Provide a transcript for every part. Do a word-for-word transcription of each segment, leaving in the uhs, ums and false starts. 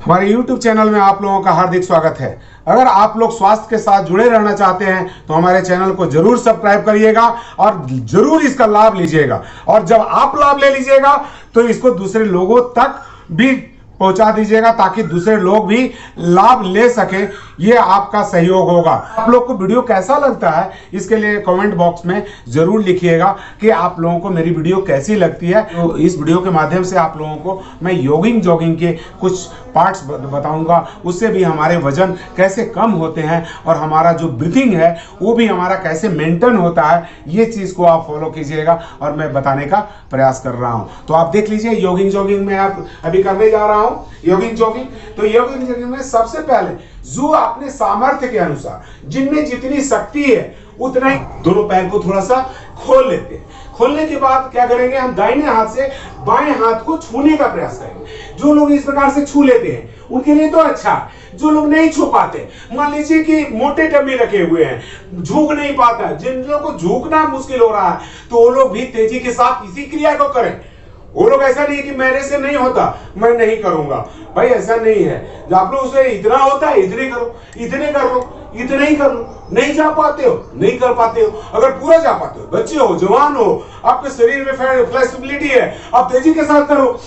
हमारे YouTube channel में आप लोगों का हार्दिक स्वागत है। अगर आप लोग स्वास्थ्य के साथ जुड़े रहना चाहते हैं तो हमारे चैनल को जरूर सब्सक्राइब करिएगा और जरूर इसका लाभ लीजिएगा। और जब आप लाभ ले लीजिएगा तो इसको दूसरे लोगों तक भी पहुंचा दीजिएगा ताकि दूसरे लोग भी लाभ ले सके। ये आपका सहयोग होगा। आप लोग को वीडियो कैसा लगता है इसके लिए कमेंट बॉक्स में जरूर लिखिएगा कि आप लोगों को मेरी वीडियो कैसी लगती है। तो इस वीडियो के माध्यम से आप लोगों को मैं योगिंग जॉगिंग के कुछ पार्ट्स बताऊंगा, उससे भी हमारे वजन कैसे कम होते हैं और हमारा जो ब्रीथिंग है वो भी हमारा कैसे मेंटेन होता है। ये चीज़ को आप फॉलो कीजिएगा और मैं बताने का प्रयास कर रहा हूँ। तो आप देख लीजिए, योगिंग जॉगिंग में आप अभी करने जा रहा हूँ योगिंग जॉगिंग। तो योगिंग जॉगिंग में सबसे पहले जो अपने सामर्थ्य के अनुसार जिनमें जितनी शक्ति है उतना ही दोनों पैर को थोड़ा सा खोल लेते हैं। खोलने के बाद क्या करेंगे, हम दाहिने हाथ से बाएं हाथ को छूने का प्रयास करेंगे। जो लोग इस प्रकार से छू लेते हैं उनके लिए तो अच्छा है। जो लोग नहीं छू पाते, मान लीजिए कि मोटे टम्मी रखे हुए हैं, झुक नहीं पाता, जिन लोगों को झुकना मुश्किल हो रहा है तो वो लोग भी तेजी के साथ इसी क्रिया को करें। वो लोग ऐसा नहीं है कि मेरे से नहीं होता मैं नहीं करूंगा, भाई ऐसा नहीं है। जब आप लोग से इतना होता है इतने करो, इतने कर लो, इतने ही कर लो। नहीं जा पाते हो, नहीं कर पाते हो, अगर पूरा जा पाते हो, बच्चे हो, जवान हो, आपके शरीर में फ्लेक्सिबिलिटी है, आप तेजी के साथ करो।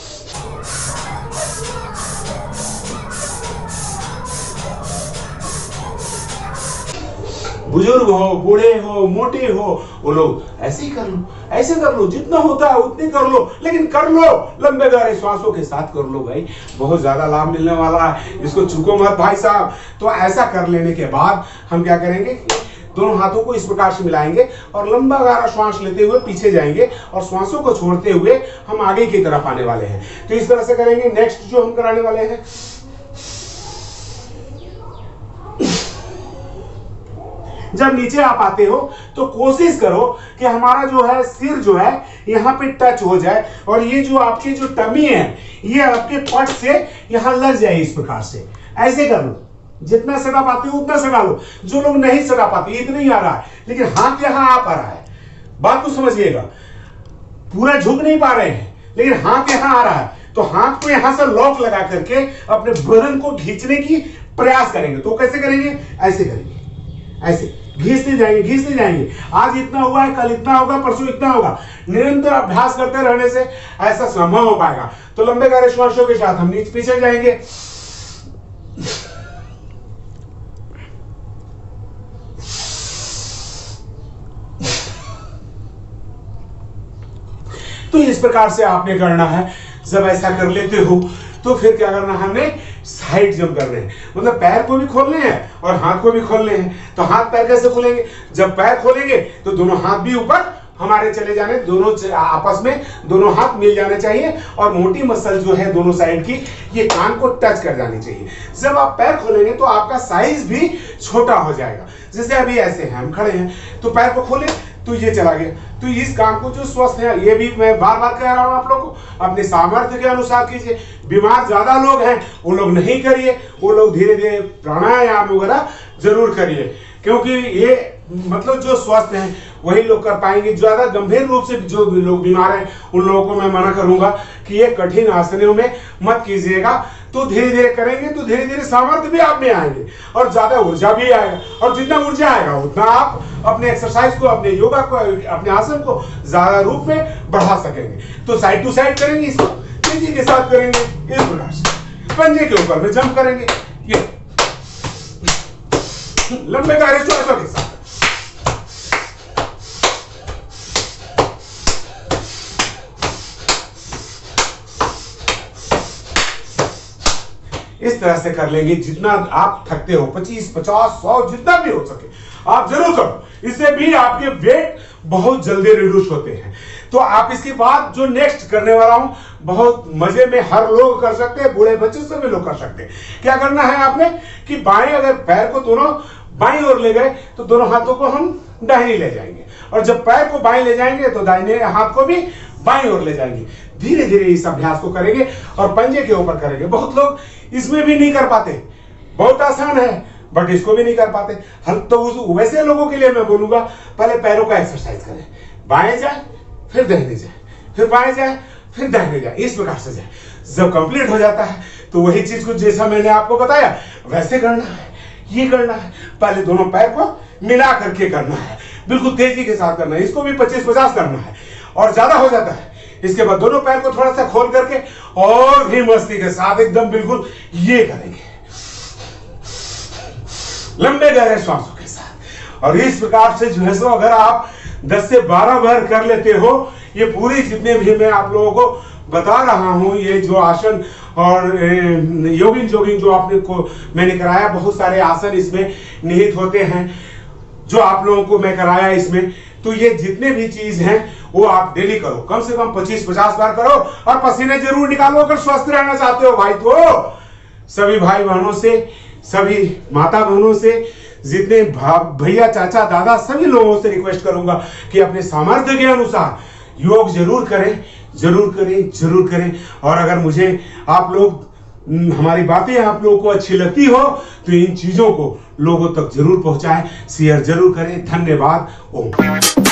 बुजुर्ग हो, बूढ़े हो, मोटे हो, वो लोग ऐसे ही कर लो, ऐसे कर लो, जितना होता है उतने कर लो, लेकिन कर लो लंबे गहरे श्वासों के साथ कर लो। भाई बहुत ज्यादा लाभ मिलने वाला है, इसको चूको मत भाई साहब। तो ऐसा कर लेने के बाद हम क्या करेंगे, दोनों हाथों को इस प्रकार से मिलाएंगे और लंबा गहरा श्वास लेते हुए पीछे जाएंगे और श्वासों को छोड़ते हुए हम आगे की तरफ आने वाले हैं। तो इस तरह से करेंगे। नेक्स्ट जो हम कराने वाले हैं, जब नीचे आप आते हो तो कोशिश करो कि हमारा जो है सिर जो है यहाँ पे टच हो जाए और ये जो आपकी जो टमी है ये आपके पट से यहाँ लग जाए। इस प्रकार से ऐसे कर लो, जितना सटा पाते हो उतना सटा लो। जो लोग नहीं सटा पाते, इतना ही आ रहा है लेकिन हाथ यहाँ आ पा रहा है, बात को समझिएगा। पूरा झुक नहीं पा रहे हैं लेकिन हाथ यहाँ आ रहा है, तो हाथ को यहाँ से लॉक लगा करके अपने बदन को खींचने की प्रयास करेंगे। तो कैसे करेंगे, ऐसे करेंगे, ऐसे घीसते जाएंगे, घीसते जाएंगे। आज इतना हुआ है, कल इतना होगा, परसों इतना होगा। निरंतर अभ्यास करते रहने से ऐसा संभव हो पाएगा। तो लंबे गहरे श्वासों के साथ हम नीचे पीछे जाएंगे। तो इस प्रकार से आपने करना है। जब ऐसा कर लेते हो तो फिर क्या करना है, हमने साइड जंप कर रहे हैं, मतलब पैर को भी खोलने हैं और हाथ को भी खोलने हैं। तो हाथ पैर कैसे खोलेंगे, जब पैर खोलेंगे तो दोनों हाथ भी ऊपर हमारे चले जाने, दोनों आपस में दोनों हाथ मिल जाने चाहिए और मोटी मसल जो है दोनों साइड की ये कान को टच कर जानी चाहिए। जब आप पैर खोलेंगे तो आपका साइज भी छोटा हो जाएगा। जैसे अभी ऐसे हैं, हम खड़े हैं तो पैर को खोले तो ये चला गया। तो इस काम को जो स्वस्थ है, ये भी मैं बार बार कह रहा हूं आप लोग को, अपने सामर्थ्य के अनुसार कीजिए। बीमार ज्यादा लोग हैं वो लोग नहीं करिए, वो लोग धीरे धीरे प्राणायाम वगैरह जरूर करिए, क्योंकि ये मतलब जो स्वस्थ हैं वही लोग कर पाएंगे। ज्यादा गंभीर रूप से जो भी लोग बीमार हैं उन लोगों को मैं मना करूंगा कि ये कठिन आसनों में मत कीजिएगा। तो धीरे धीरे करेंगे तो धीरे धीरे सामर्थ्य भी आप में आएंगे और ज्यादा ऊर्जा भी आएगा। और जितना ऊर्जा आएगा उतना आप अपने एक्सरसाइज को, अपने योगा को, अपने आसन को ज्यादा रूप में बढ़ा सकेंगे। तो साइड टू साइड करेंगे, इसको तेजी के साथ करेंगे, इस प्रकार से पंजे के ऊपर में जंप करेंगे, ये लंबे गहरे श्वासों के साथ। इस तरह से कर लेंगे। जितना आप थकते हो, पच्चीस पचास सौ जितना भी हो सके आप जरूर करो। इससे भी आपके वेट बहुत जल्दी रिड्यूस होते हैं। तो आप इसके बाद जो नेक्स्ट करने वाला हूं बहुत मजे में हर लोग कर सकते हैं, बूढ़े बच्चे सभी लोग कर सकते हैं। क्या करना है आपने कि बाएं अगर पैर को दोनों बाईं ओर ले गए तो दोनों हाथों को हम दाहिने ले जाएंगे और जब पैर को बाएं ले जाएंगे तो दाहिने हाथ को भी बाईं ओर ले जाएंगे। धीरे धीरे इस अभ्यास को करेंगे और पंजे के ऊपर करेंगे। बहुत लोग इसमें भी नहीं कर पाते, बहुत आसान है बट इसको भी नहीं कर पाते। हल तो उस वैसे लोगों के लिए मैं बोलूंगा पहले पैरों का एक्सरसाइज करें, बाएं जाए फिर दाहिने जाए, फिर बाएं जाए फिर दाहिने जाए, इस प्रकार से जाए। जब कंप्लीट हो जाता है तो वही चीज कुछ जैसा मैंने आपको बताया वैसे करना है। ये करना है, पहले दोनों पैर को मिला करके करना है, बिल्कुल तेजी के साथ करना है। इसको भी पच्चीस पचास करना है और ज्यादा हो जाता है। इसके बाद दोनों पैर को थोड़ा सा खोल करके और भी मस्ती के साथ एकदम बिल्कुल ये करेंगे, लंबे गहरे श्वासों के साथ। और इस प्रकार से जो है सो अगर आप दस से बारह बार कर लेते हो, ये पूरी जितने भी मैं आप लोगों को बता रहा हूं, ये जो आसन और योगिन जोगिंग जो आपने को मैंने कराया, बहुत सारे आसन इसमें निहित होते हैं जो आप लोगों को मैं कराया इसमें। तो ये जितने भी चीज हैं वो आप डेली करो, कम से कम पच्चीस पचास बार करो और पसीने जरूर निकालो अगर स्वस्थ रहना चाहते हो भाई। तो सभी भाई बहनों से, सभी माता बहनों से, जितने भैया चाचा दादा, सभी लोगों से रिक्वेस्ट करूंगा कि अपने सामर्थ्य के अनुसार योग जरूर करें, जरूर करें, जरूर करें। और अगर मुझे आप लोग हमारी बातें आप लोगों को अच्छी लगती हो तो इन चीजों को लोगों तक जरूर पहुंचाएं, शेयर जरूर करें। धन्यवाद। ओम।